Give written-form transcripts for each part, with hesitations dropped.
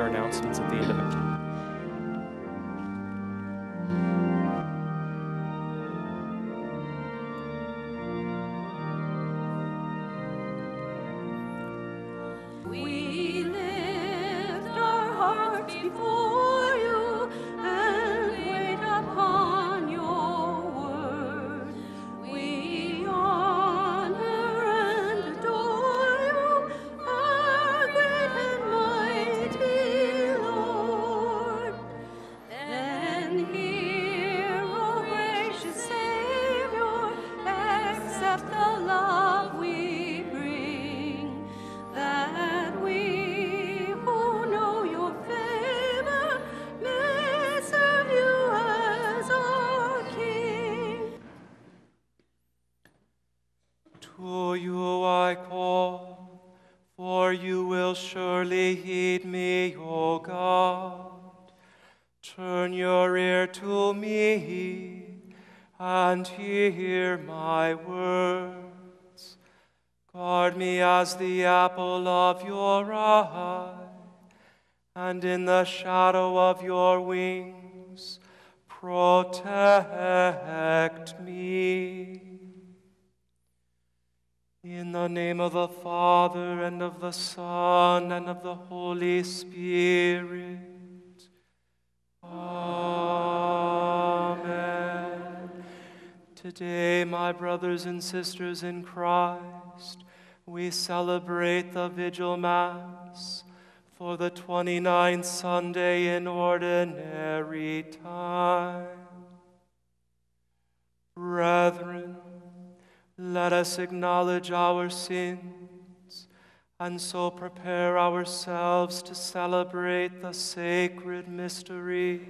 announcements at the end of it. We lift our hearts before you and wait upon your word. We honor and adore you, our great and mighty Lord. Then hear, O gracious Savior, accept the love we bring, that we who know your favor may serve you as our King. To you I call, for you will surely heed me, O God. Turn your ear to me and hear my words. Guard me as the apple of your eye, and in the shadow of your wings protect me. In the name of the Father, and of the Son, and of the Holy Spirit. Amen. Today, my brothers and sisters in Christ, we celebrate the Vigil Mass for the 29th Sunday in Ordinary Time. Brethren, let us acknowledge our sins and so prepare ourselves to celebrate the sacred mysteries.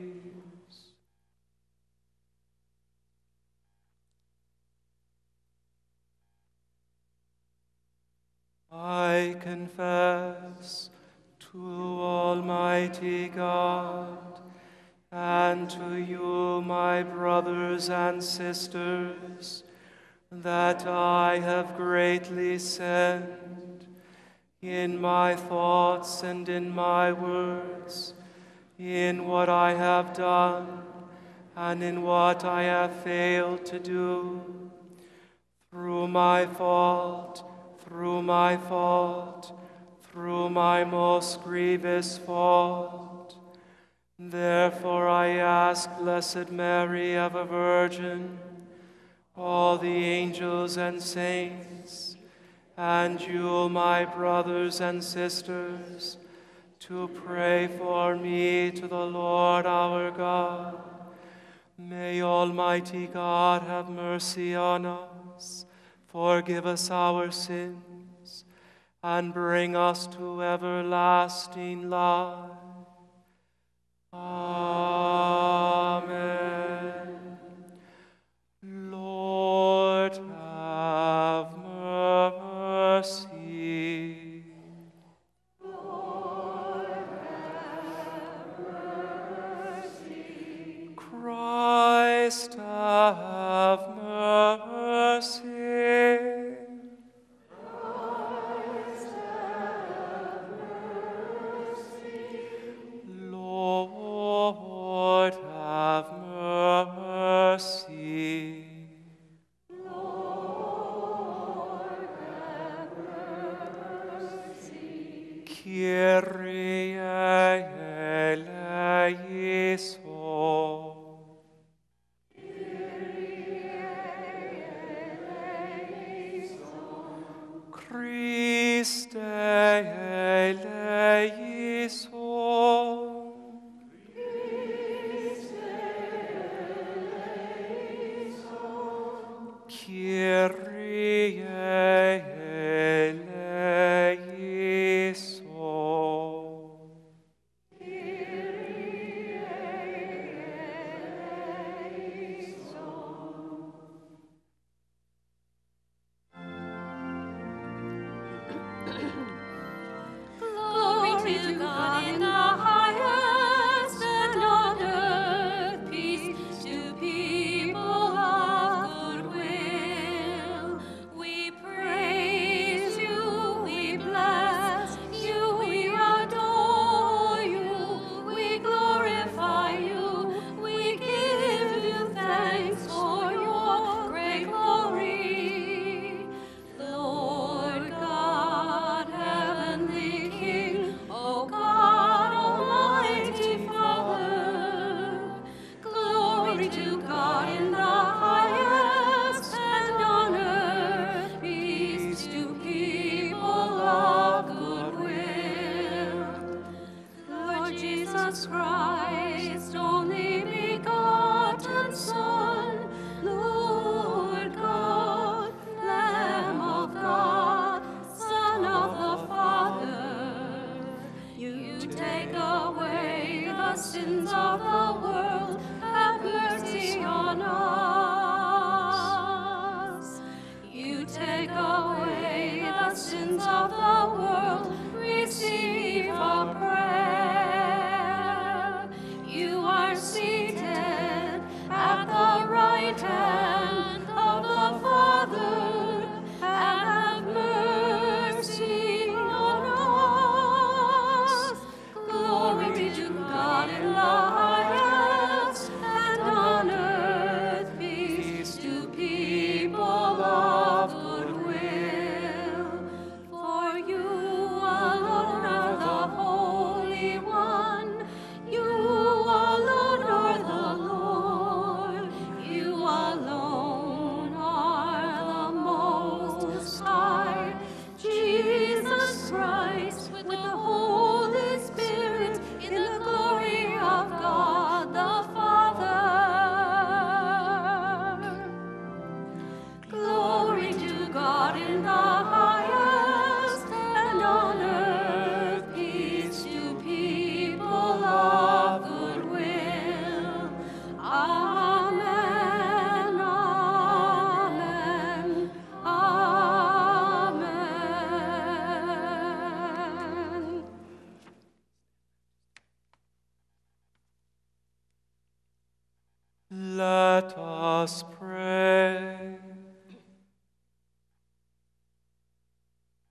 I confess to Almighty God and to you, my brothers and sisters, that I have greatly sinned in my thoughts and in my words, in what I have done and in what I have failed to do, through my fault, through my most grievous fault. Therefore I ask Blessed Mary, ever Virgin, all the angels and saints, and you, my brothers and sisters, to pray for me to the Lord our God. May Almighty God have mercy on us, forgive us our sins, and bring us to everlasting life. Amen. Lord, have mercy. Lord, have mercy. Christ, have mercy. Christ, have mercy. Lord, have mercy. Lord, have mercy. Kyrie eleison. Christe eleison. Kyrie eleison. Glory to God in the highest, and on earth peace to people of good will. We praise you, we bless you, we adore you.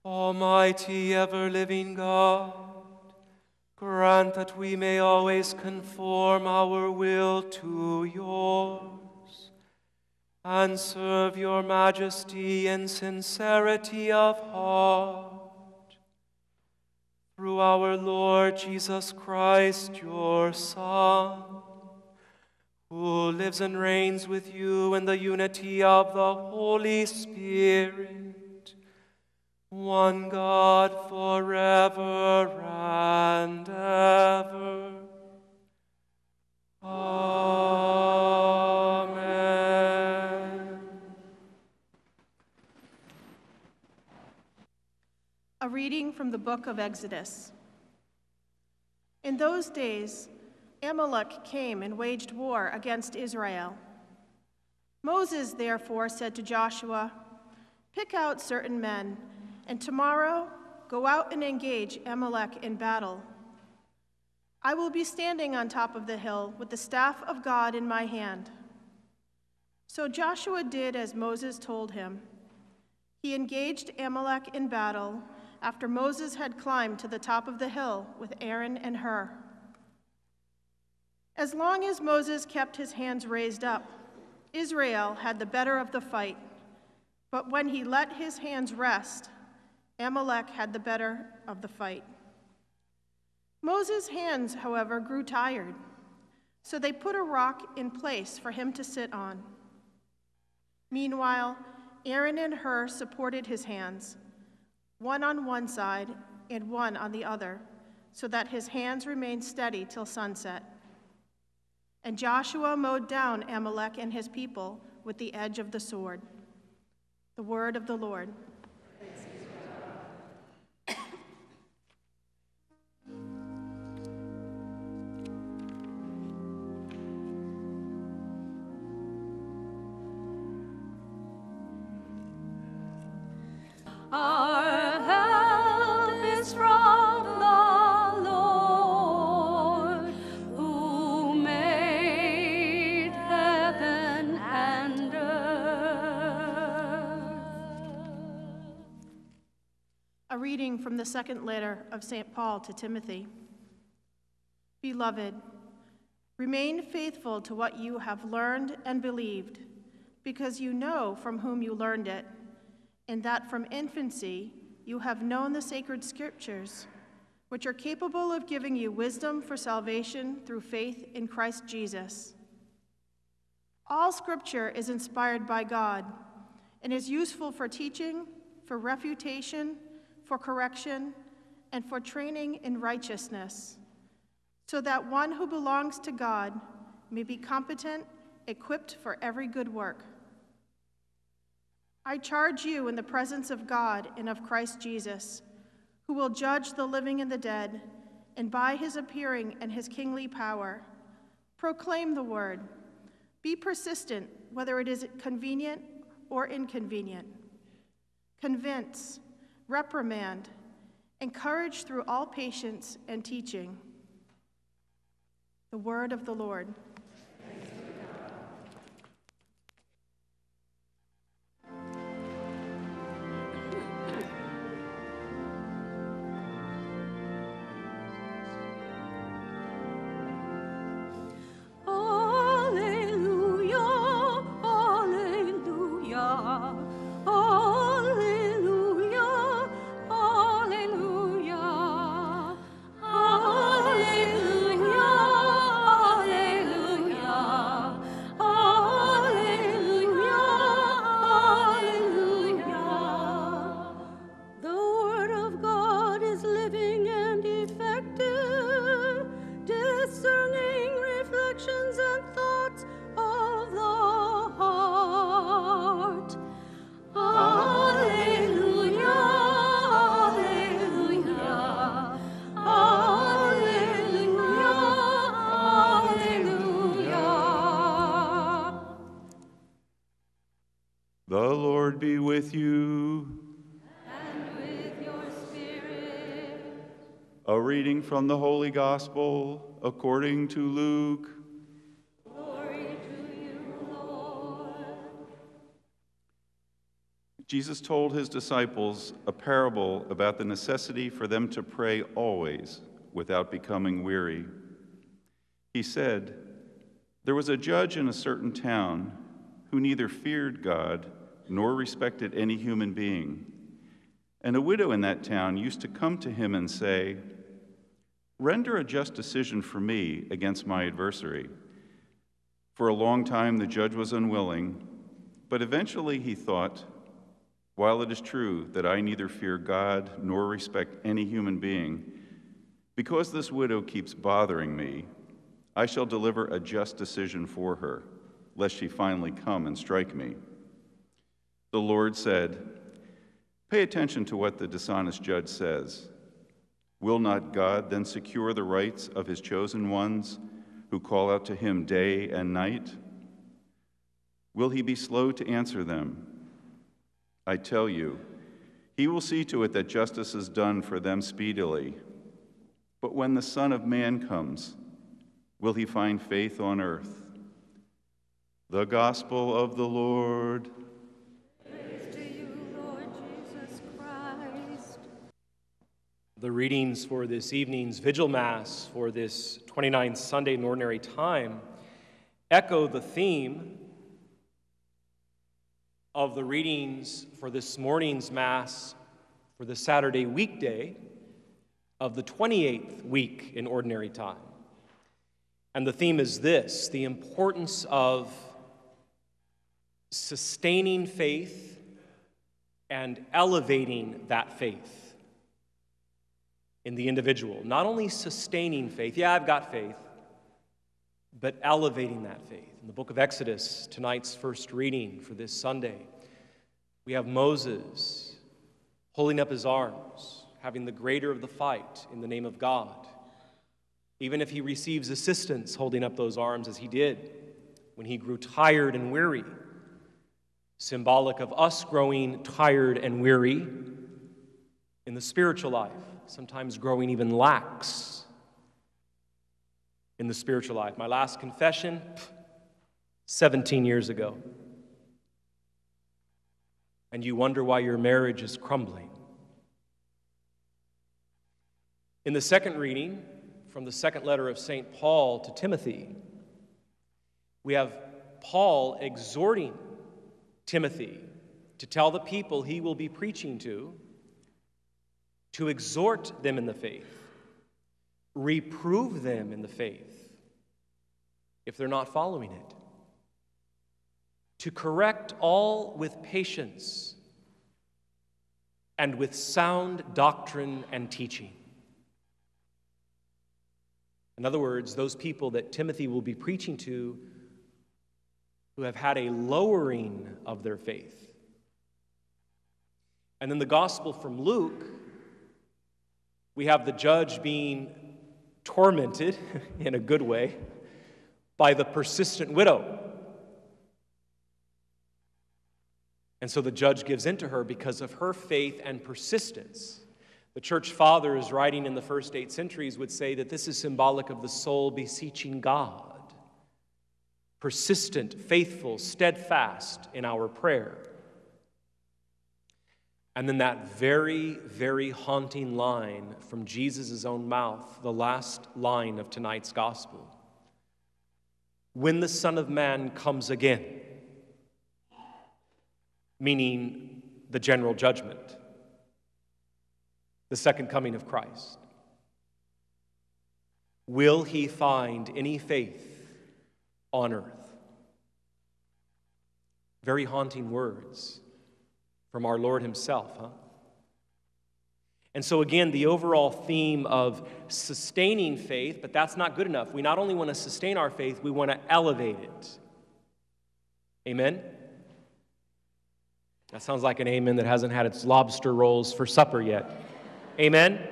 Almighty, ever-living God, grant that we may always conform our will to yours and serve your majesty in sincerity of heart. Through our Lord Jesus Christ, your Son, who lives and reigns with you in the unity of the Holy Spirit, one God forever and ever. Amen. A reading from the book of Exodus. In those days, Amalek came and waged war against Israel. Moses therefore said to Joshua, "Pick out certain men, and tomorrow go out and engage Amalek in battle. I will be standing on top of the hill with the staff of God in my hand." So Joshua did as Moses told him. He engaged Amalek in battle after Moses had climbed to the top of the hill with Aaron and Hur. As long as Moses kept his hands raised up, Israel had the better of the fight. But when he let his hands rest, Amalek had the better of the fight. Moses' hands, however, grew tired, so they put a rock in place for him to sit on. Meanwhile, Aaron and Hur supported his hands, one on one side and one on the other, so that his hands remained steady till sunset. And Joshua mowed down Amalek and his people with the edge of the sword. The word of the Lord. Our help is from the Lord, who made heaven and earth. A reading from the second letter of St. Paul to Timothy. Beloved, remain faithful to what you have learned and believed, because you know from whom you learned it, and that from infancy you have known the sacred scriptures, which are capable of giving you wisdom for salvation through faith in Christ Jesus. All scripture is inspired by God and is useful for teaching, for refutation, for correction, and for training in righteousness, so that one who belongs to God may be competent, equipped for every good work. I charge you in the presence of God and of Christ Jesus, who will judge the living and the dead, and by his appearing and his kingly power, proclaim the word. Be persistent, whether it is convenient or inconvenient. Convince, reprimand, encourage through all patience and teaching. The word of the Lord. The Lord be with you. And with your spirit. A reading from the Holy Gospel according to Luke. Glory to you, Lord. Jesus told his disciples a parable about the necessity for them to pray always without becoming weary. He said, "There was a judge in a certain town who neither feared God nor respected any human being. And a widow in that town used to come to him and say, 'Render a just decision for me against my adversary.' For a long time the judge was unwilling, but eventually he thought, 'While it is true that I neither fear God nor respect any human being, because this widow keeps bothering me, I shall deliver a just decision for her, lest she finally come and strike me.' The Lord said, 'Pay attention to what the dishonest judge says. Will not God then secure the rights of his chosen ones who call out to him day and night? Will he be slow to answer them? I tell you, he will see to it that justice is done for them speedily. But when the Son of Man comes, will he find faith on earth?'" The Gospel of the Lord. Praise to you, Lord Jesus Christ. The readings for this evening's Vigil Mass for this 29th Sunday in Ordinary Time echo the theme of the readings for this morning's Mass for the Saturday weekday of the 28th week in Ordinary Time. And the theme is this: the importance of sustaining faith and elevating that faith in the individual. Not only sustaining faith, yeah, I've got faith, but elevating that faith. In the book of Exodus, tonight's first reading for this Sunday, we have Moses holding up his arms, having the greater of the fight in the name of God. Even if he receives assistance holding up those arms as he did when he grew tired and weary, symbolic of us growing tired and weary in the spiritual life, sometimes growing even lax in the spiritual life. My last confession, 17 years ago. And you wonder why your marriage is crumbling. In the second reading from the second letter of St. Paul to Timothy, we have Paul exhorting Timothy to tell the people he will be preaching to exhort them in the faith, reprove them in the faith if they're not following it, to correct all with patience and with sound doctrine and teaching. In other words, those people that Timothy will be preaching to who have had a lowering of their faith. And then the gospel from Luke, we have the judge being tormented, in a good way, by the persistent widow. And so the judge gives in to her because of her faith and persistence. The church fathers, writing in the first 8 centuries, would say that this is symbolic of the soul beseeching God. Persistent, faithful, steadfast in our prayer. And then that very, very haunting line from Jesus' own mouth, the last line of tonight's gospel. When the Son of Man comes again, meaning the general judgment, the second coming of Christ, will he find any faith on earth? Very haunting words from our Lord himself, huh? And so again, the overall theme of sustaining faith, but that's not good enough. We not only want to sustain our faith, we want to elevate it. Amen? That sounds like an amen that hasn't had its lobster rolls for supper yet. Amen? Amen.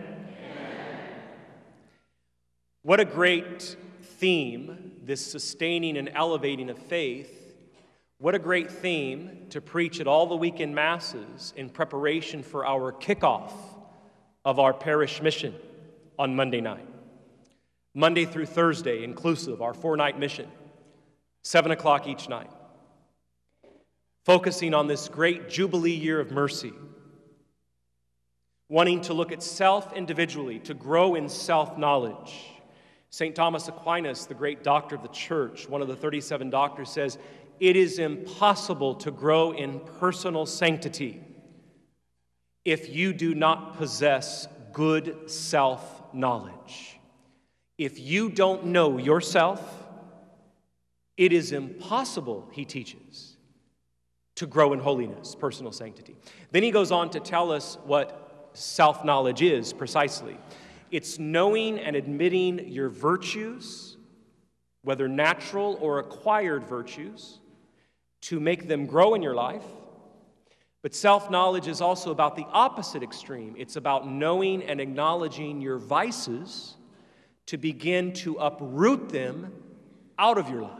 What a great theme, this sustaining and elevating of faith. What a great theme to preach at all the weekend masses in preparation for our kickoff of our parish mission on Monday night. Monday through Thursday, inclusive, our 4-night mission, 7 o'clock each night. focusing on this great Jubilee year of mercy, wanting to look at self individually, to grow in self-knowledge. St. Thomas Aquinas, the great doctor of the church, one of the 37 doctors, says, it is impossible to grow in personal sanctity if you do not possess good self-knowledge. If you don't know yourself, it is impossible, he teaches, to grow in holiness, personal sanctity. Then he goes on to tell us what self-knowledge is precisely. It's knowing and admitting your virtues, whether natural or acquired virtues, to make them grow in your life. But self-knowledge is also about the opposite extreme. It's about knowing and acknowledging your vices to begin to uproot them out of your life.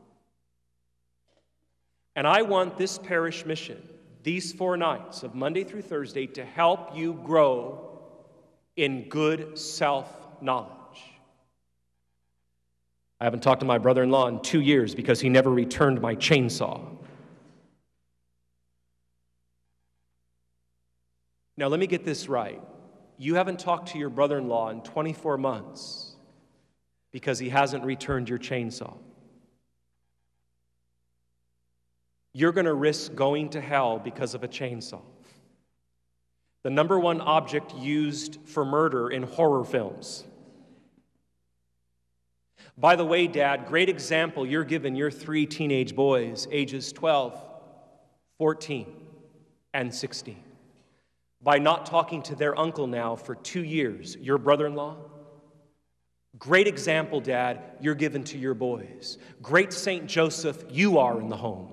And I want this parish mission, these 4 nights of Monday through Thursday, to help you grow in good self-knowledge. I haven't talked to my brother-in-law in 2 years because he never returned my chainsaw. Now, let me get this right. You haven't talked to your brother-in-law in 24 months because he hasn't returned your chainsaw. You're going to risk going to hell because of a chainsaw. The number 1 object used for murder in horror films. By the way, Dad, great example you're giving your 3 teenage boys, ages 12, 14, and 16. By not talking to their uncle now for 2 years, your brother-in-law. Great example, Dad, you're giving to your boys. Great Saint Joseph you are in the home.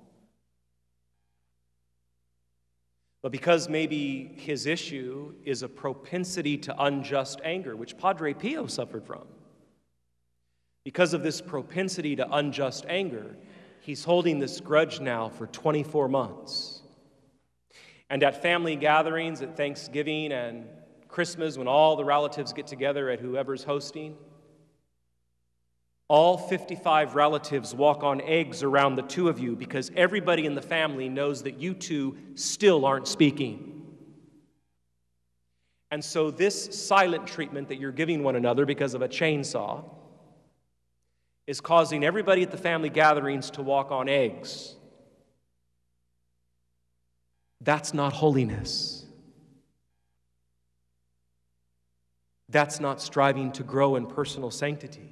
But because maybe his issue is a propensity to unjust anger, which Padre Pio suffered from, because of this propensity to unjust anger, he's holding this grudge now for 24 months. And at family gatherings, at Thanksgiving and Christmas, when all the relatives get together at whoever's hosting, all 55 relatives walk on eggs around the 2 of you because everybody in the family knows that you 2 still aren't speaking. And so this silent treatment that you're giving one another because of a chainsaw is causing everybody at the family gatherings to walk on eggs. That's not holiness. That's not striving to grow in personal sanctity.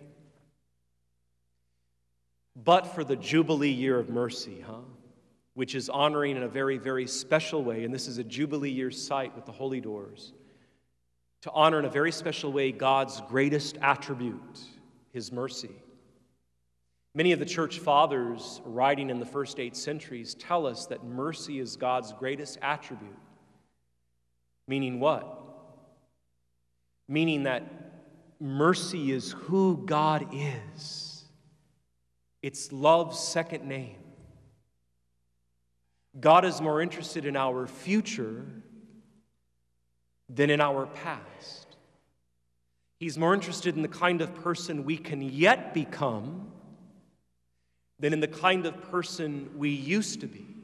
But for the Jubilee year of mercy, which is honoring in a very, very special way, and this is a Jubilee year site with the holy doors, to honor in a very special way God's greatest attribute, his mercy. Many of the church fathers writing in the first 8 centuries tell us that mercy is God's greatest attribute. Meaning what? Meaning that mercy is who God is. It's love's second name. God is more interested in our future than in our past. He's more interested in the kind of person we can yet become than in the kind of person we used to be.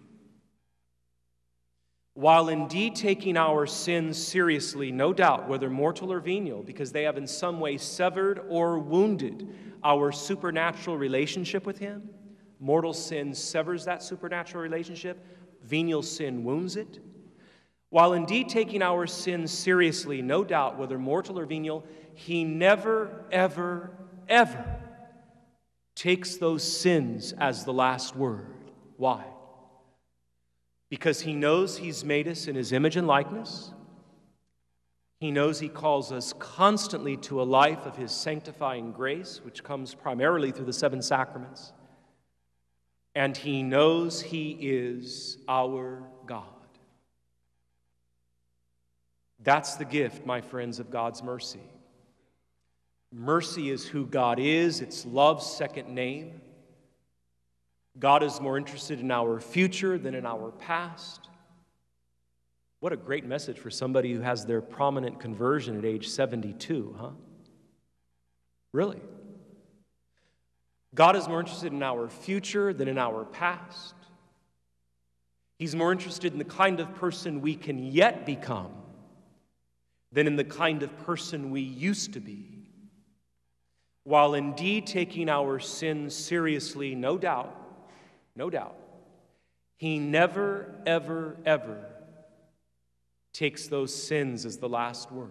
While indeed taking our sins seriously, no doubt, whether mortal or venial, because they have in some way severed or wounded our supernatural relationship with him. Mortal sin severs that supernatural relationship. Venial sin wounds it. While indeed taking our sins seriously, no doubt, whether mortal or venial, he never, ever, ever takes those sins as the last word. Why? Because he knows he's made us in his image and likeness. He knows he calls us constantly to a life of his sanctifying grace, which comes primarily through the 7 sacraments. And he knows he is our God. That's the gift, my friends, of God's mercy. Mercy is who God is. It's love's second name. God is more interested in our future than in our past. What a great message for somebody who has their prominent conversion at age 72, huh? Really? God is more interested in our future than in our past. He's more interested in the kind of person we can yet become than in the kind of person we used to be. While indeed taking our sins seriously, no doubt, He never, ever, ever takes those sins as the last word.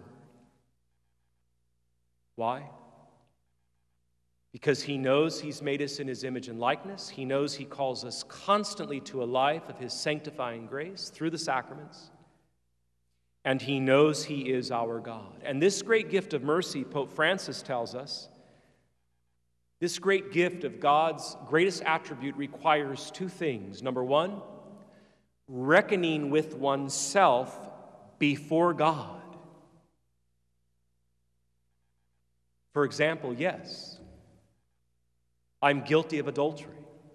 Why? Because He knows He's made us in His image and likeness. He knows He calls us constantly to a life of His sanctifying grace through the sacraments. And He knows He is our God. And this great gift of mercy, Pope Francis tells us, this great gift of God's greatest attribute requires two things. Number one, reckoning with oneself before God. For example, yes, I'm guilty of adultery.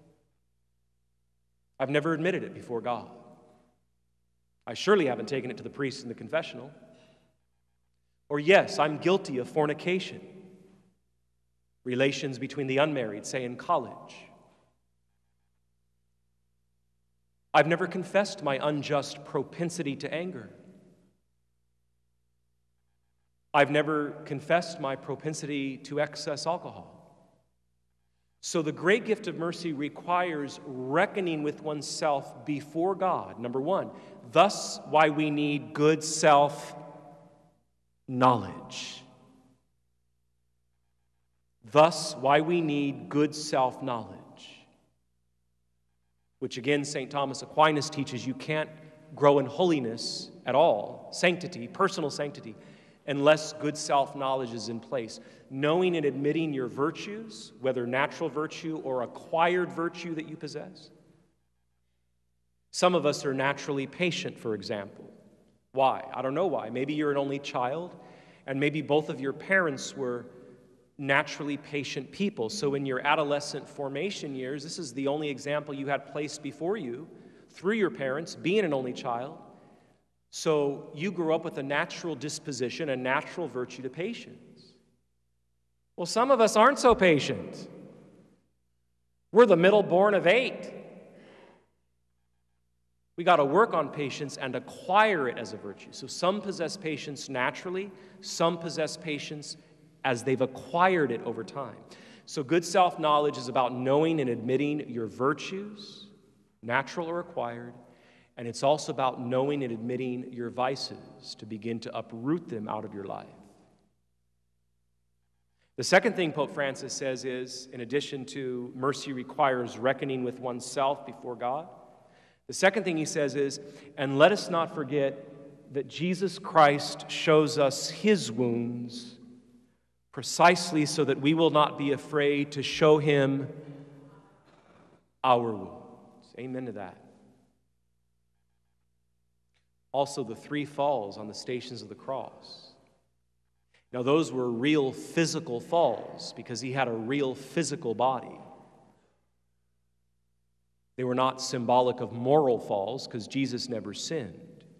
I've never admitted it before God. I surely haven't taken it to the priest in the confessional. Or yes, I'm guilty of fornication. Relations between the unmarried, say in college. I've never confessed my unjust propensity to anger. I've never confessed my propensity to excess alcohol. So the great gift of mercy requires reckoning with oneself before God, number one. Thus, why we need good self-knowledge. Thus, why we need good self-knowledge. Which again, St. Thomas Aquinas teaches you can't grow in holiness at all, sanctity, personal sanctity, unless good self-knowledge is in place. Knowing and admitting your virtues, whether natural virtue or acquired virtue that you possess. Some of us are naturally patient, for example. Why? I don't know why. Maybe you're an only child, and maybe both of your parents were naturally patient people. So in your adolescent formation years, this is the only example you had placed before you through your parents, being an only child. So you grew up with a natural disposition, a natural virtue to patience. Well, some of us aren't so patient. We're the middle born of 8. We got to work on patience and acquire it as a virtue. So some possess patience naturally, some possess patience as they've acquired it over time. So good self-knowledge is about knowing and admitting your virtues, natural or acquired, and it's also about knowing and admitting your vices to begin to uproot them out of your life. The second thing Pope Francis says is, in addition to mercy requires reckoning with oneself before God, the second thing he says is, and let us not forget that Jesus Christ shows us His wounds precisely so that we will not be afraid to show Him our wounds. Amen to that. Also, the 3 falls on the Stations of the Cross. Now, those were real physical falls because He had a real physical body. They were not symbolic of moral falls because Jesus never sinned.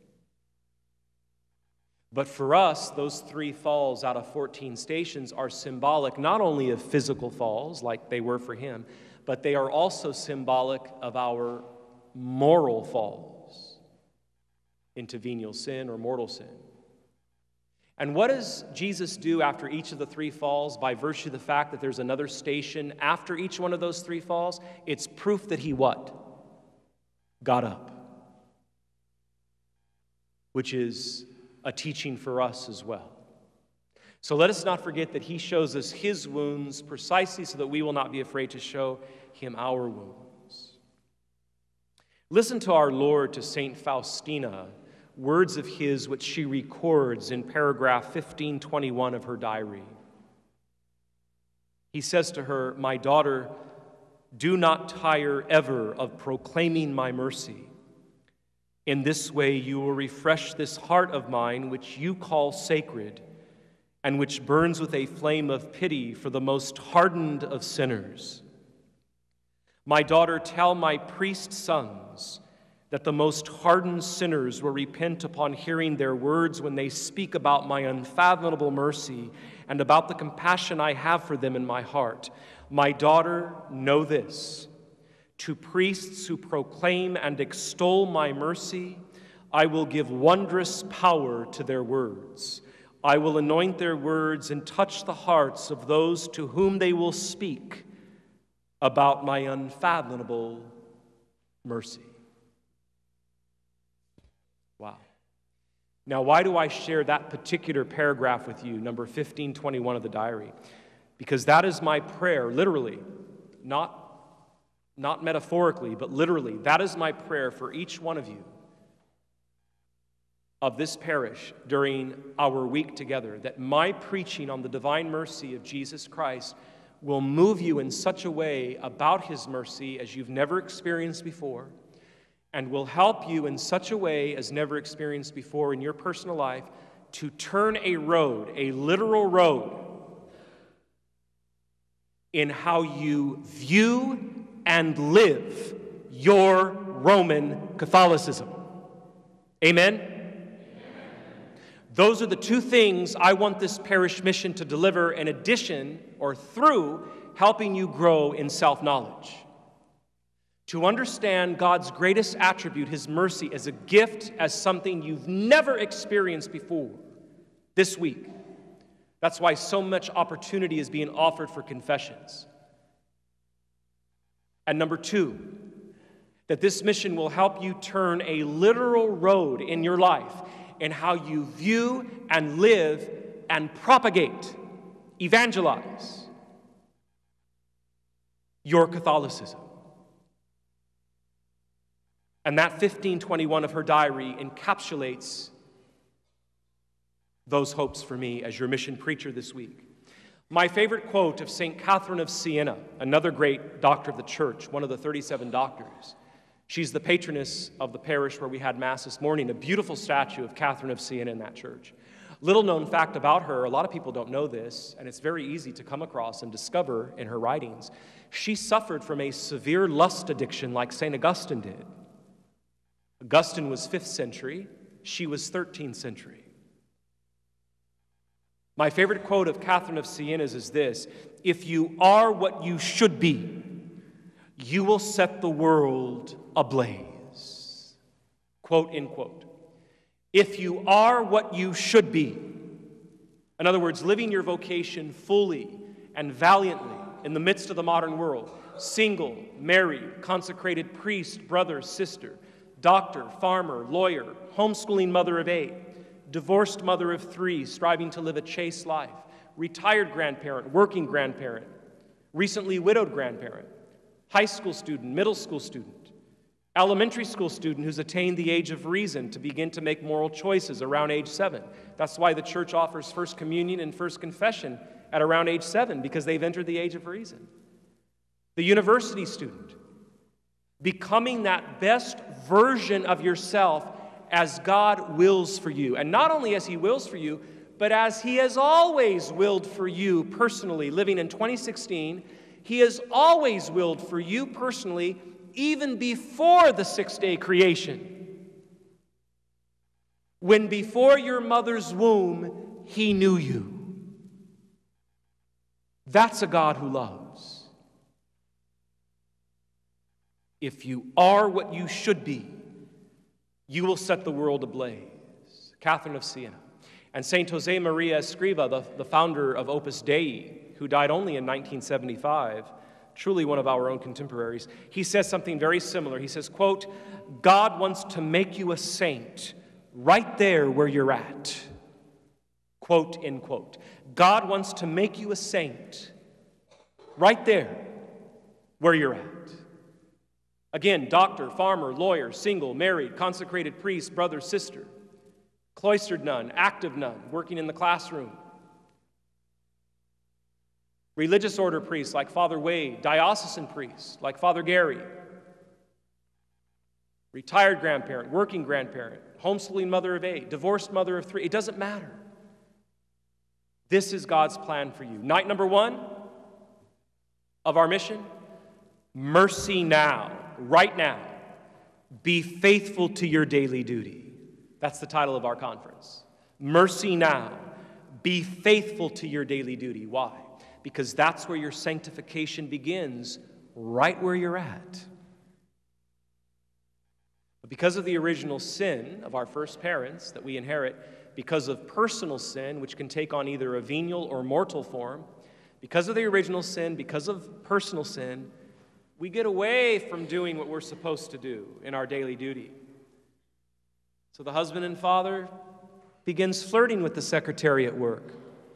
But for us, those 3 falls out of 14 stations are symbolic not only of physical falls like they were for Him, but they are also symbolic of our moral falls into venial sin or mortal sin. And what does Jesus do after each of the 3 falls by virtue of the fact that there's another station after each one of those 3 falls? It's proof that He what? Got up. Which is a teaching for us as well. So let us not forget that He shows us His wounds precisely so that we will not be afraid to show Him our wounds. Listen to our Lord to St. Faustina, words of His which she records in paragraph 1521 of her diary. He says to her, "My daughter, do not tire ever of proclaiming my mercy. In this way you will refresh this heart of mine, which you call sacred, and which burns with a flame of pity for the most hardened of sinners. My daughter, tell my priest sons that the most hardened sinners will repent upon hearing their words when they speak about my unfathomable mercy and about the compassion I have for them in my heart. My daughter, know this. To priests who proclaim and extol my mercy, I will give wondrous power to their words. I will anoint their words and touch the hearts of those to whom they will speak about my unfathomable mercy. Wow. Now, why do I share that particular paragraph with you, number 1521 of the diary? Because that is my prayer, literally, not metaphorically, but literally. That is my prayer for each one of you of this parish during our week together, that my preaching on the divine mercy of Jesus Christ will move you in such a way about his mercy as you've never experienced before, and will help you in such a way as never experienced before in your personal life to turn a road, a literal road, in how you view and live your Roman Catholicism. Amen? Those are the two things I want this parish mission to deliver, in addition or through helping you grow in self-knowledge. To understand God's greatest attribute, his mercy, as a gift, as something you've never experienced before this week. That's why so much opportunity is being offered for confessions. And number two, that this mission will help you turn a literal road in your life in how you view and live and propagate, evangelize your Catholicism. And that 1521 of her diary encapsulates those hopes for me as your mission preacher this week. My favorite quote of St. Catherine of Siena, another great doctor of the church, one of the 37 doctors. She's the patroness of the parish where we had Mass this morning, a beautiful statue of Catherine of Siena in that church. Little known fact about her, a lot of people don't know this, and it's very easy to come across and discover in her writings. She suffered from a severe lust addiction like St. Augustine did. Augustine was 5th century, she was 13th century. My favorite quote of Catherine of Siena's is this: if you are what you should be, you will set the world ablaze. Quote, end quote. If you are what you should be, in other words, living your vocation fully and valiantly in the midst of the modern world, single, married, consecrated priest, brother, sister, doctor, farmer, lawyer, homeschooling mother of 8, divorced mother of 3, striving to live a chaste life, retired grandparent, working grandparent, recently widowed grandparent, high school student, middle school student, elementary school student who's attained the age of reason to begin to make moral choices around age 7. That's why the church offers First Communion and First Confession at around age 7, because they've entered the age of reason. The university student, becoming that best version of yourself as God wills for you. And not only as he wills for you, but as he has always willed for you personally. Living in 2016, he has always willed for you personally, even before the 6-day creation. When before your mother's womb, he knew you. That's a God who loves. If you are what you should be, you will set the world ablaze. Catherine of Siena. And St. Jose Maria Escriva, the founder of Opus Dei, who died only in 1975, truly one of our own contemporaries, he says something very similar. He says, quote, God wants to make you a saint right there where you're at. Quote, end quote. God wants to make you a saint right there where you're at. Again, doctor, farmer, lawyer, single, married, consecrated priest, brother, sister, cloistered nun, active nun, working in the classroom, religious order priests like Father Wade, diocesan priests like Father Gary, retired grandparent, working grandparent, homeschooling mother of 8, divorced mother of 3. It doesn't matter. This is God's plan for you. Night number 1 of our mission, mercy now. Right now, be faithful to your daily duty. That's the title of our conference. Mercy now. Be faithful to your daily duty. Why? Because that's where your sanctification begins, right where you're at. But because of the original sin of our first parents that we inherit, because of personal sin, which can take on either a venial or mortal form, because of the original sin, because of personal sin, we get away from doing what we're supposed to do in our daily duty. So the husband and father begins flirting with the secretary at work,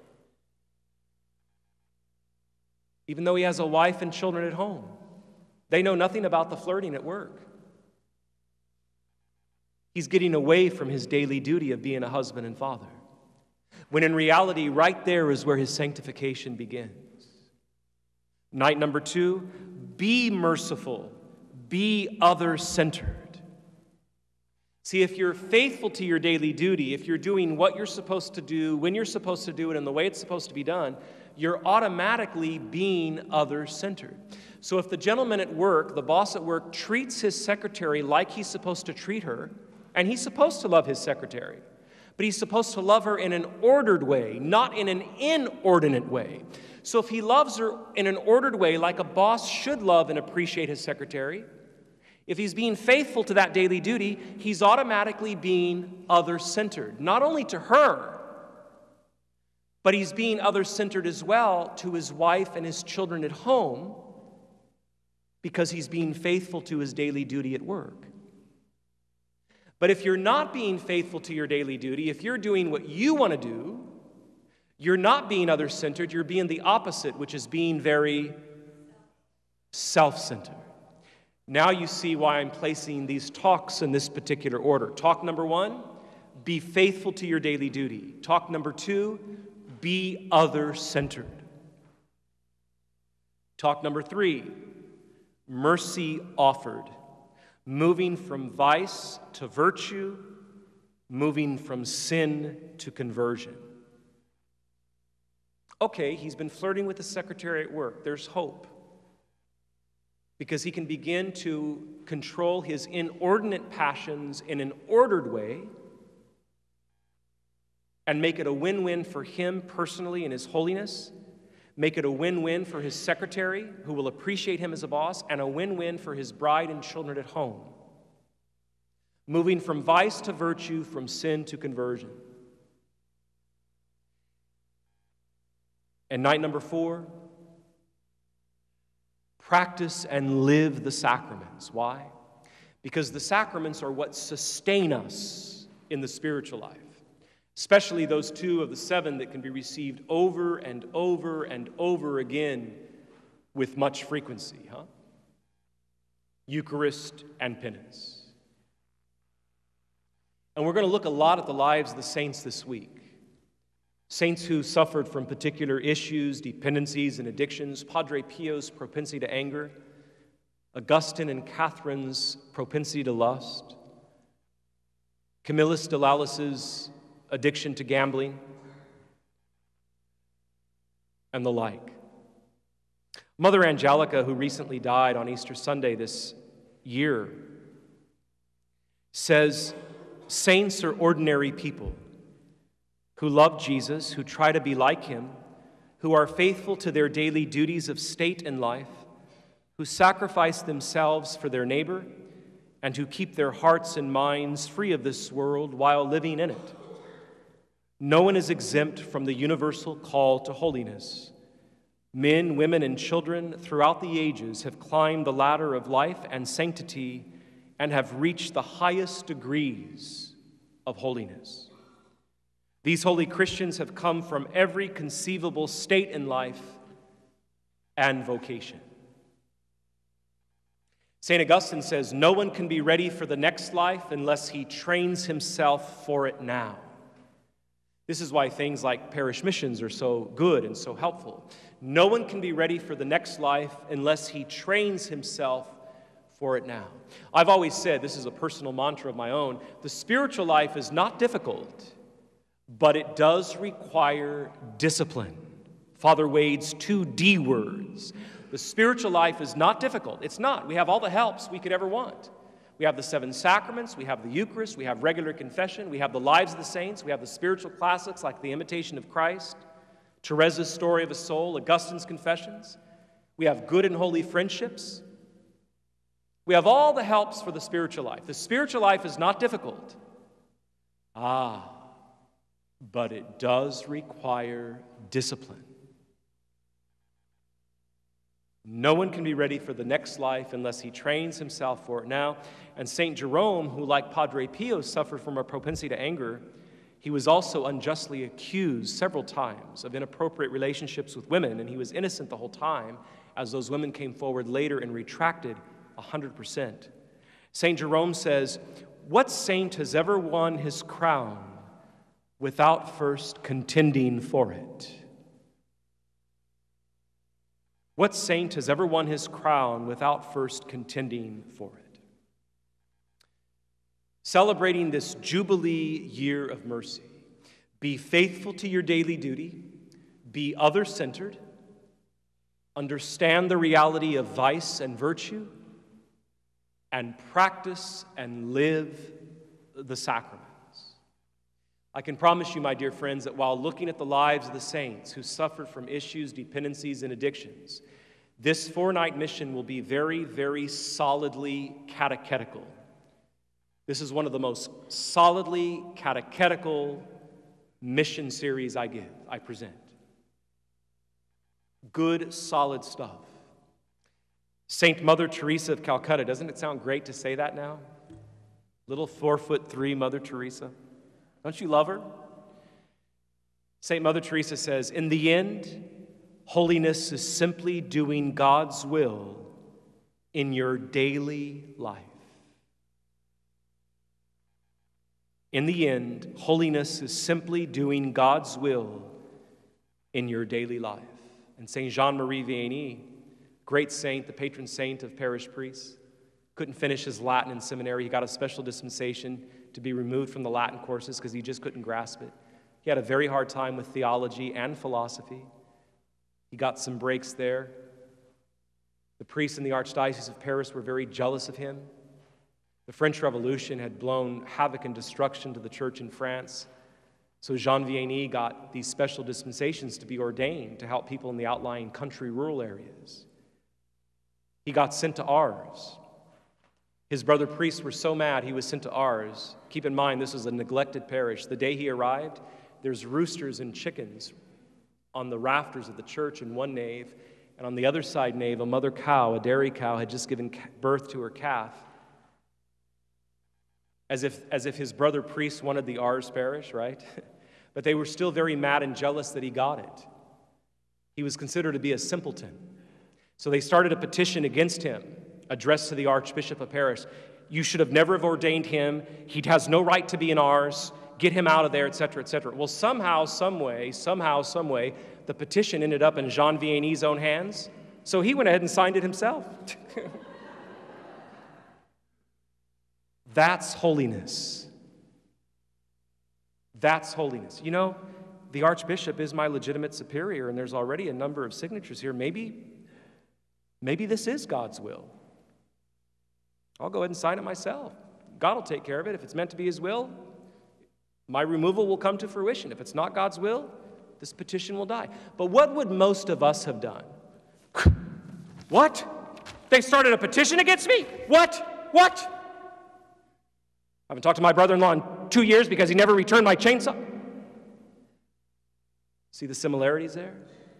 even though he has a wife and children at home. They know nothing about the flirting at work. He's getting away from his daily duty of being a husband and father, when in reality, right there is where his sanctification begins. Night number 2, be merciful, be other-centered. See, if you're faithful to your daily duty, if you're doing what you're supposed to do, when you're supposed to do it, and the way it's supposed to be done, you're automatically being other-centered. So if the gentleman at work, the boss at work, treats his secretary like he's supposed to treat her, and he's supposed to love his secretary, but he's supposed to love her in an ordered way, not in an inordinate way. So if he loves her in an ordered way, like a boss should love and appreciate his secretary, if he's being faithful to that daily duty, he's automatically being other-centered, not only to her, but he's being other-centered as well to his wife and his children at home, because he's being faithful to his daily duty at work. But if you're not being faithful to your daily duty, if you're doing what you want to do, you're not being other-centered, you're being the opposite, which is being very self-centered. Now you see why I'm placing these talks in this particular order. Talk number 1, be faithful to your daily duty. Talk number 2, be other-centered. Talk number 3, mercy offered. Moving from vice to virtue, moving from sin to conversion. Okay, he's been flirting with the secretary at work. There's hope, because he can begin to control his inordinate passions in an ordered way and make it a win-win for him personally in his holiness, make it a win-win for his secretary, who will appreciate him as a boss, and a win-win for his bride and children at home. Moving from vice to virtue, from sin to conversion. And night number 4, practice and live the sacraments. Why? Because the sacraments are what sustain us in the spiritual life. Especially those 2 of the 7 that can be received over and over and over again with much frequency, Eucharist and penance. And we're going to look a lot at the lives of the saints this week. Saints who suffered from particular issues, dependencies, and addictions. Padre Pio's propensity to anger, Augustine and Catherine's propensity to lust, Camillus de Lalis's addiction to gambling, and the like. Mother Angelica, who recently died on Easter Sunday this year, says, saints are ordinary people who love Jesus, who try to be like him, who are faithful to their daily duties of state and life, who sacrifice themselves for their neighbor, and who keep their hearts and minds free of this world while living in it. No one is exempt from the universal call to holiness. Men, women, and children throughout the ages have climbed the ladder of life and sanctity and have reached the highest degrees of holiness. These holy Christians have come from every conceivable state in life and vocation. St. Augustine says, no one can be ready for the next life unless he trains himself for it now. This is why things like parish missions are so good and so helpful. No one can be ready for the next life unless he trains himself for it now. I've always said, this is a personal mantra of my own, the spiritual life is not difficult, but it does require discipline. Father Wade's 2 D words. The spiritual life is not difficult. It's not. We have all the helps we could ever want. We have the 7 sacraments, we have the Eucharist, we have regular confession, we have the lives of the saints, we have the spiritual classics like the Imitation of Christ, Teresa's Story of a Soul, Augustine's Confessions. We have good and holy friendships. We have all the helps for the spiritual life. The spiritual life is not difficult. But it does require discipline. No one can be ready for the next life unless he trains himself for it now. And St. Jerome, who like Padre Pio suffered from a propensity to anger, he was also unjustly accused several times of inappropriate relationships with women, and he was innocent the whole time, as those women came forward later and retracted 100%. St. Jerome says, "What saint has ever won his crown without first contending for it?" What saint has ever won his crown without first contending for it? Celebrating this Jubilee year of mercy, be faithful to your daily duty, be other-centered, understand the reality of vice and virtue, and practice and live the sacraments. I can promise you, my dear friends, that while looking at the lives of the saints who suffered from issues, dependencies, and addictions, this 4-night mission will be very, very solidly catechetical. This is one of the most solidly catechetical mission series I present. Good, solid stuff. Saint Mother Teresa of Calcutta, doesn't it sound great to say that now? Little 4'3" Mother Teresa. Don't you love her? Saint Mother Teresa says, "In the end, holiness is simply doing God's will in your daily life." In the end, holiness is simply doing God's will in your daily life. And Saint Jean-Marie Vianney, great saint, the patron saint of parish priests, couldn't finish his Latin in seminary. He got a special dispensation to be removed from the Latin courses because he just couldn't grasp it. He had a very hard time with theology and philosophy. He got some breaks there. The priests in the Archdiocese of Paris were very jealous of him. The French Revolution had blown havoc and destruction to the church in France. So Jean Vianney got these special dispensations to be ordained to help people in the outlying country, rural areas. He got sent to Ars. His brother priests were so mad he was sent to Ars. Keep in mind, this was a neglected parish. The day he arrived, there's roosters and chickens on the rafters of the church in one nave, and on the other side nave, a mother cow, a dairy cow, had just given birth to her calf. As if his brother priests wanted the Ars parish, right? But they were still very mad and jealous that he got it. He was considered to be a simpleton. So they started a petition against him, addressed to the Archbishop of Paris. "You should have never have ordained him. He has no right to be in Ars. Get him out of there," etc., etc. Well, somehow, some way, the petition ended up in Jean Vianney's own hands. So he went ahead and signed it himself. That's holiness. That's holiness. You know, the Archbishop is my legitimate superior, and there's already a number of signatures here. Maybe this is God's will. I'll go ahead and sign it myself. God will take care of it. If it's meant to be His will, my removal will come to fruition. If it's not God's will, this petition will die. But what would most of us have done? What? They started a petition against me? What? I haven't talked to my brother-in-law in 2 years because he never returned my chainsaw. See the similarities there?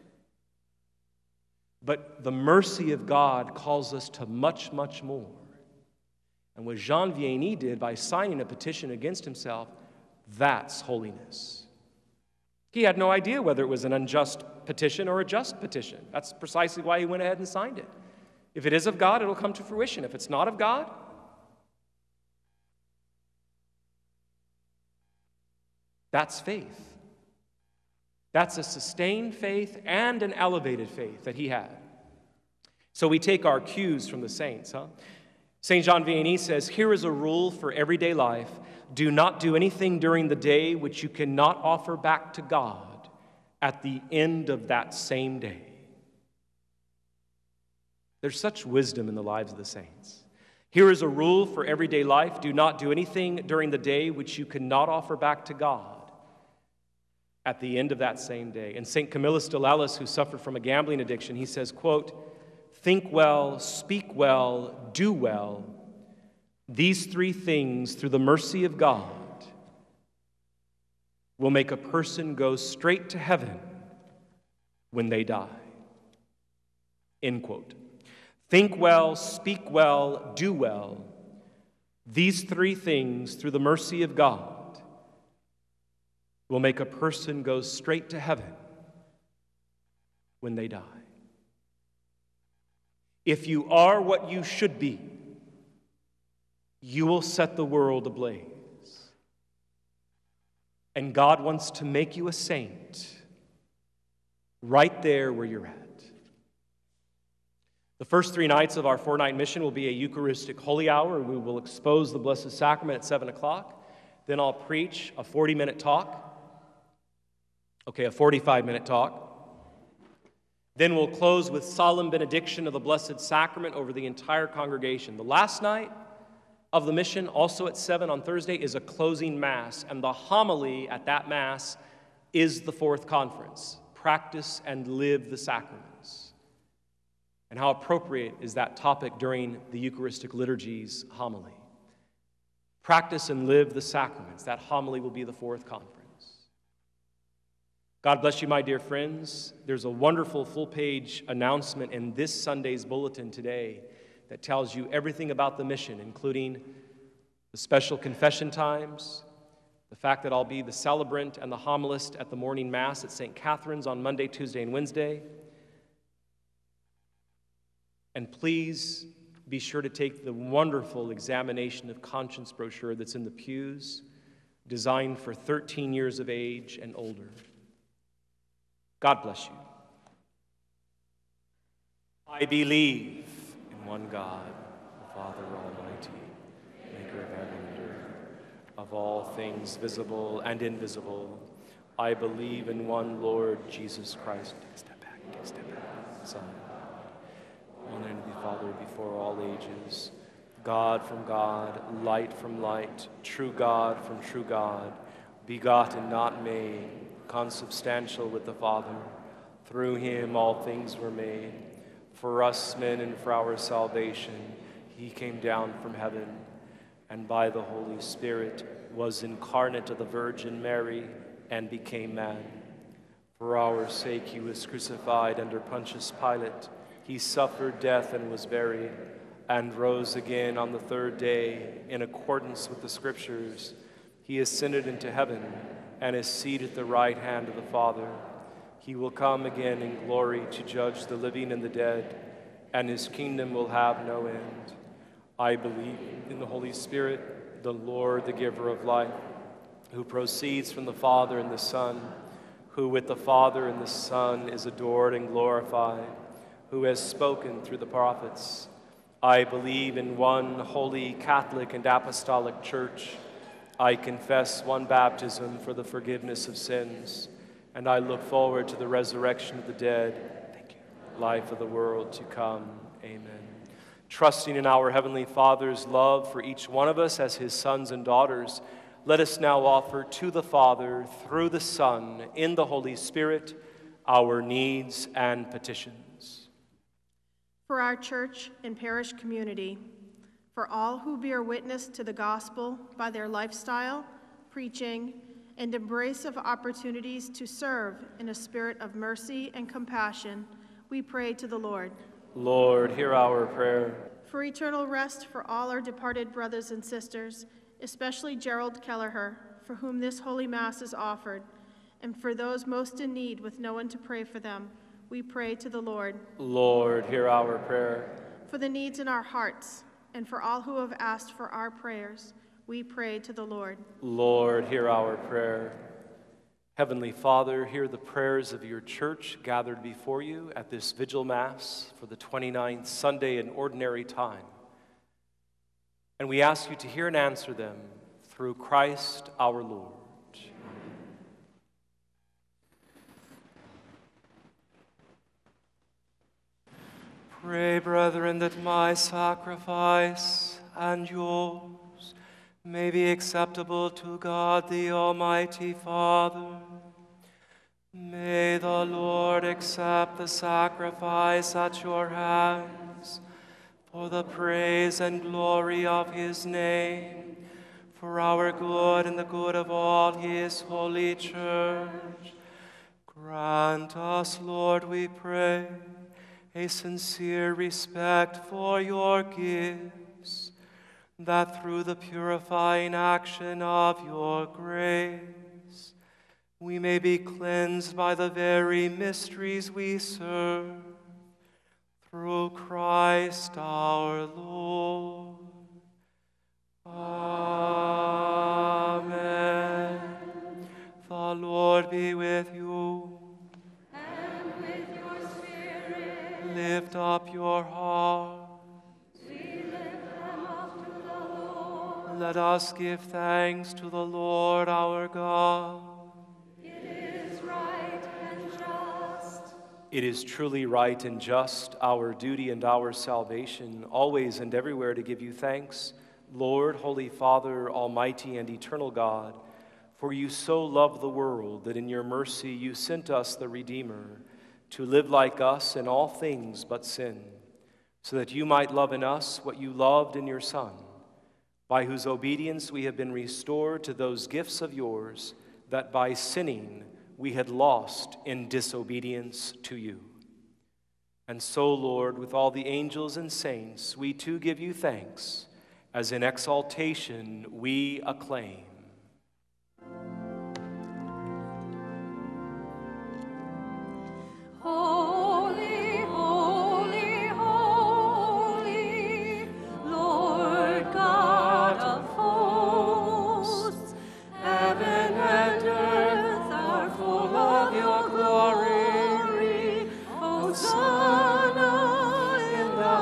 But the mercy of God calls us to much, much more. And what Jean Vianney did by signing a petition against himself, that's holiness. He had no idea whether it was an unjust petition or a just petition. That's precisely why he went ahead and signed it. If it is of God, it'll come to fruition. If it's not of God, that's faith. That's a sustained faith and an elevated faith that he had. So we take our cues from the saints, St. Jean Vianney says, "Here is a rule for everyday life. Do not do anything during the day which you cannot offer back to God at the end of that same day." There's such wisdom in the lives of the saints. Here is a rule for everyday life. Do not do anything during the day which you cannot offer back to God at the end of that same day. And St. Camillus de Lellis, who suffered from a gambling addiction, he says, quote, think well, speak well, do well, these three things, through the mercy of God, will make a person go straight to heaven when they die. End quote. Think well, speak well, do well. These three things, through the mercy of God, will make a person go straight to heaven when they die. If you are what you should be, you will set the world ablaze. And God wants to make you a saint right there where you're at. The first 3 nights of our 4-night mission will be a Eucharistic holy hour. We will expose the Blessed Sacrament at 7 o'clock. Then I'll preach a 40-minute talk. Okay, a 45-minute talk. Then we'll close with solemn benediction of the Blessed Sacrament over the entire congregation. The last night of the mission, also at 7 on Thursday, is a closing Mass. And the homily at that Mass is the 4th conference. Practice and live the sacraments. And how appropriate is that topic during the Eucharistic liturgy's homily. Practice and live the sacraments. That homily will be the 4th conference. God bless you, my dear friends. There's a wonderful full-page announcement in this Sunday's bulletin today that tells you everything about the mission, including the special confession times, the fact that I'll be the celebrant and the homilist at the morning Mass at St. Catherine's on Monday, Tuesday, and Wednesday. And please be sure to take the wonderful examination of conscience brochure that's in the pews, designed for 13 years of age and older. God bless you. I believe in one God, the Father Almighty, maker of heaven and earth, of all things visible and invisible. I believe in one Lord Jesus Christ. Take a step back, Son. One and the Father before all ages, God from God, light from light, true God from true God, begotten, not made, consubstantial with the Father. Through him all things were made. For us men and for our salvation, he came down from heaven, and by the Holy Spirit was incarnate of the Virgin Mary and became man. For our sake he was crucified under Pontius Pilate. He suffered death and was buried, and rose again on the 3rd day in accordance with the Scriptures. He ascended into heaven and is seated at the right hand of the Father. He will come again in glory to judge the living and the dead, and his kingdom will have no end. I believe in the Holy Spirit, the Lord, the giver of life, who proceeds from the Father and the Son, who with the Father and the Son is adored and glorified, who has spoken through the prophets. I believe in one holy Catholic and Apostolic Church. I confess one baptism for the forgiveness of sins, and I look forward to the resurrection of the dead, life of the world to come. Amen. Trusting in our Heavenly Father's love for each one of us as his sons and daughters, let us now offer to the Father, through the Son, in the Holy Spirit, our needs and petitions. For our church and parish community, for all who bear witness to the gospel by their lifestyle, preaching, and embrace of opportunities to serve in a spirit of mercy and compassion, we pray to the Lord. Lord, hear our prayer. For eternal rest for all our departed brothers and sisters, especially Gerald Kelleher, for whom this Holy Mass is offered, and for those most in need with no one to pray for them, we pray to the Lord. Lord, hear our prayer. For the needs in our hearts, and for all who have asked for our prayers, we pray to the Lord. Lord, hear our prayer. Heavenly Father, hear the prayers of your church gathered before you at this Vigil Mass for the 29th Sunday in Ordinary Time. And we ask you to hear and answer them through Christ our Lord. Pray, brethren, that my sacrifice and yours may be acceptable to God the Almighty Father. May the Lord accept the sacrifice at your hands for the praise and glory of his name, for our good and the good of all his holy church. Grant us, Lord, we pray, a sincere respect for your gifts, that through the purifying action of your grace, we may be cleansed by the very mysteries we serve, through Christ our Lord. Amen. The Lord be with you. And with your spirit, Lift up your heart. we lift them up to the Lord. Let us give thanks to the Lord our God. It is right and just. It is truly right and just, our duty and our salvation, always and everywhere to give you thanks, Lord, Holy Father, Almighty and eternal God, for you so loved the world that in your mercy you sent us the Redeemer to live like us in all things but sin, so that you might love in us what you loved in your Son, by whose obedience we have been restored to those gifts of yours that by sinning we had lost in disobedience to you. And so, Lord, with all the angels and saints, we too give you thanks, as in exaltation we acclaim. Holy, holy, holy, Lord God of hosts, heaven and earth are full of your glory. Hosanna in the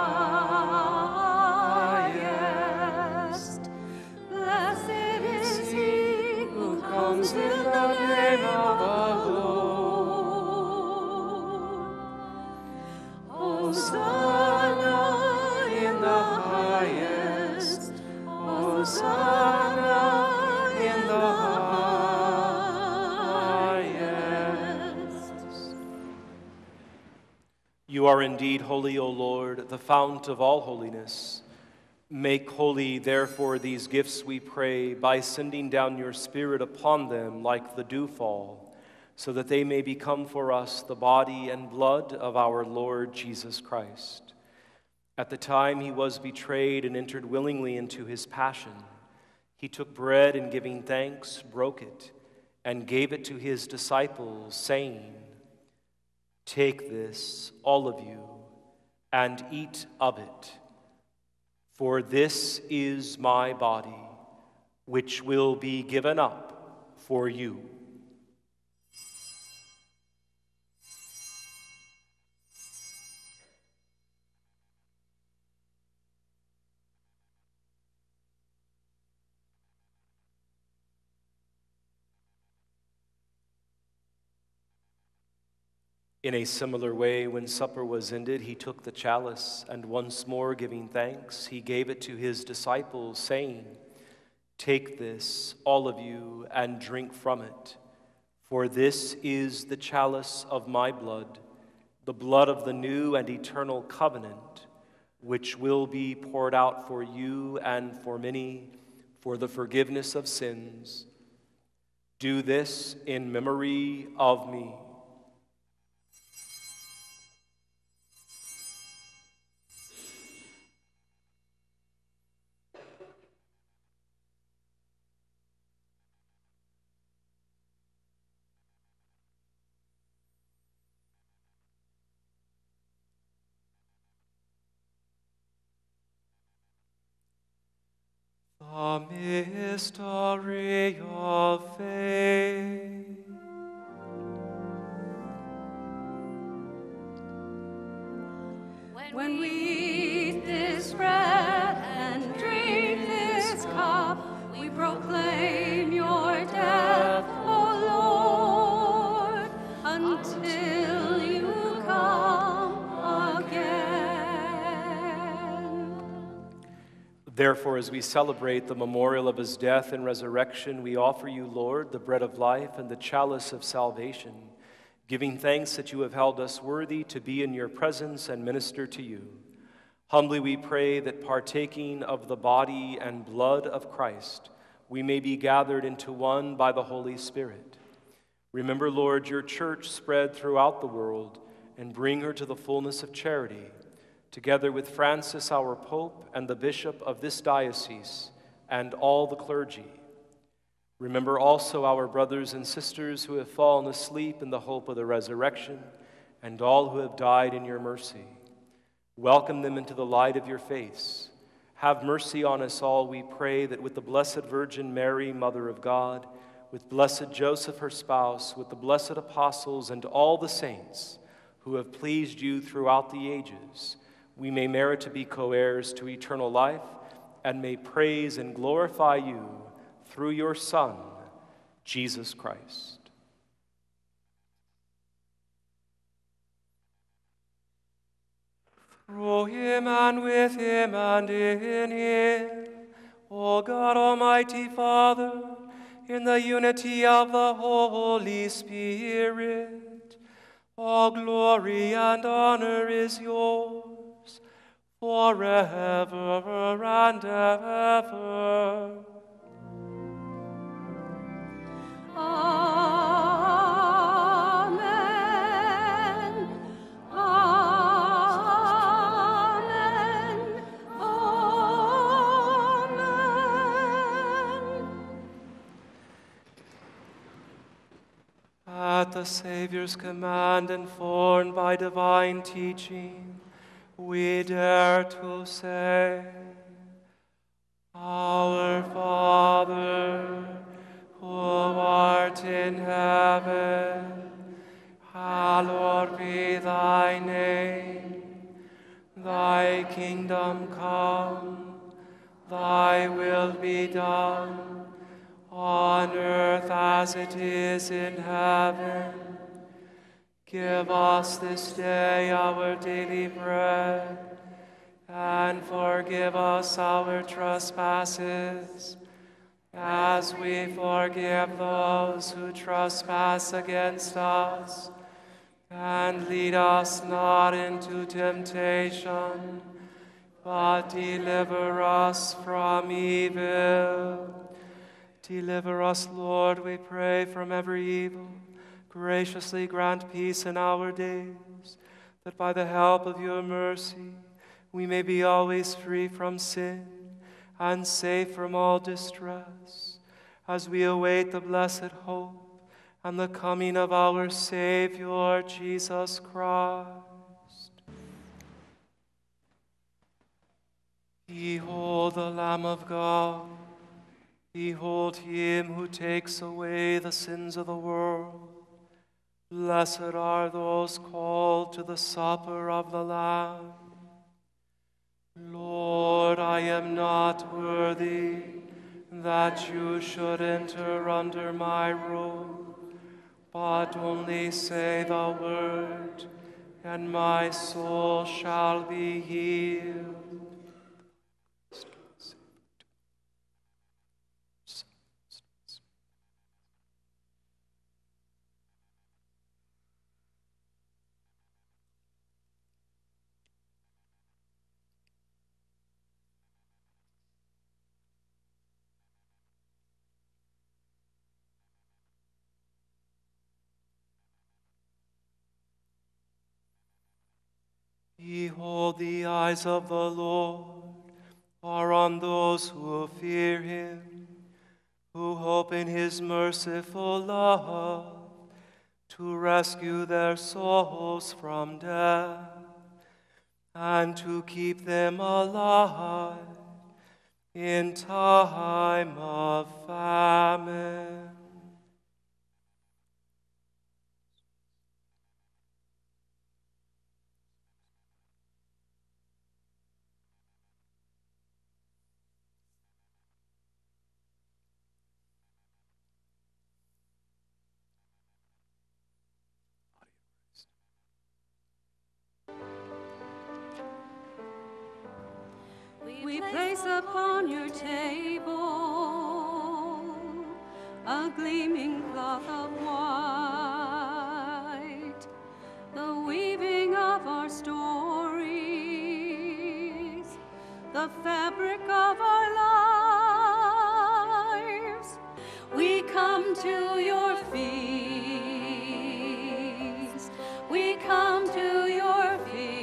highest. Blessed is he who comes in the name of the Lord. Hosanna in the highest. Hosanna in the highest. You are indeed holy, O Lord, the fount of all holiness. Make holy, therefore, these gifts, we pray, by sending down your Spirit upon them like the dewfall, so that they may become for us the body and blood of our Lord Jesus Christ. At the time he was betrayed and entered willingly into his passion, he took bread and giving thanks, broke it, and gave it to his disciples, saying, "Take this, all of you, and eat of it, for this is my body, which will be given up for you." In a similar way, when supper was ended, he took the chalice, and once more giving thanks, he gave it to his disciples, saying, "Take this, all of you, and drink from it, for this is the chalice of my blood, the blood of the new and eternal covenant, which will be poured out for you and for many for the forgiveness of sins. Do this in memory of me." The mystery of faith. When we eat this bread and drink this cup, we proclaim your death, O Lord, until you come again. Therefore, as we celebrate the memorial of his death and resurrection, we offer you, Lord, the bread of life and the chalice of salvation, giving thanks that you have held us worthy to be in your presence and minister to you. Humbly we pray that partaking of the body and blood of Christ, we may be gathered into one by the Holy Spirit. Remember, Lord, your church spread throughout the world, and bring her to the fullness of charity, together with Francis, our Pope, and the bishop of this diocese, and all the clergy. Remember also our brothers and sisters who have fallen asleep in the hope of the resurrection, and all who have died in your mercy. Welcome them into the light of your face. Have mercy on us all, we pray, that with the Blessed Virgin Mary, Mother of God, with blessed Joseph, her spouse, with the blessed apostles and all the saints who have pleased you throughout the ages, we may merit to be co-heirs to eternal life, and may praise and glorify you through your Son, Jesus Christ. Through him and with him and in him, O God, Almighty Father, in the unity of the Holy Spirit, all glory and honor is yours forever and ever. Amen. Amen. Amen. At the Savior's command, informed by divine teaching, we dare to say, Our Father, who art in heaven, hallowed be thy name. Thy kingdom come, thy will be done, on earth as it is in heaven. Give us this day our daily bread, and forgive us our trespasses, as we forgive those who trespass against us. And lead us not into temptation, but deliver us from evil. Deliver us, Lord, we pray, from every evil. Graciously grant peace in our days, that by the help of your mercy we may be always free from sin and safe from all distress, as we await the blessed hope and the coming of our Savior, Jesus Christ. Behold the Lamb of God. Behold him who takes away the sins of the world. Blessed are those called to the supper of the Lamb. Lord, I am not worthy that you should enter under my roof, but only say the word, and my soul shall be healed. Behold, the eyes of the Lord are on those who fear him, who hope in his merciful love to rescue their souls from death and to keep them alive in time of famine. We we place upon your table a gleaming cloth of white, the weaving of our stories, the fabric of our lives. We come to your feast. We come to your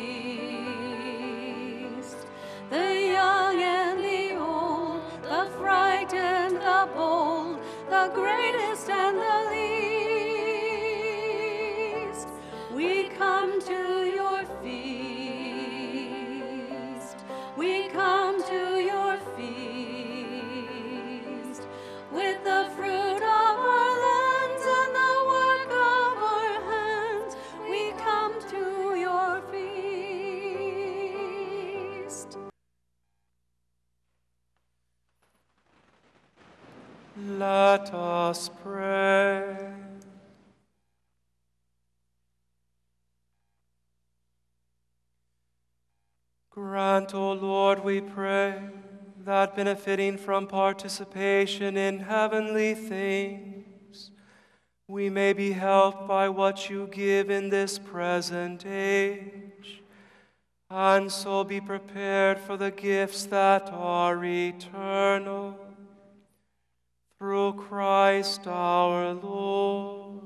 feast. The young and the old, the frightened, the bold, the greatest and the least. We come to your feast. We come to your feast with the fruit of our lands and the work of our hands. We come to your feast. Let us pray. Grant, O Lord, we pray, that benefiting from participation in heavenly things, we may be helped by what you give in this present age, and so be prepared for the gifts that are eternal. Through Christ our Lord.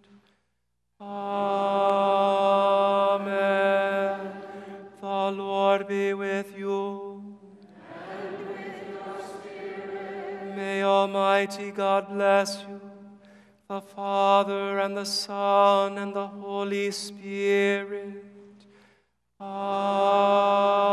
Amen. The Lord be with you. And with your spirit. May Almighty God bless you, the Father and the Son and the Holy Spirit. Amen.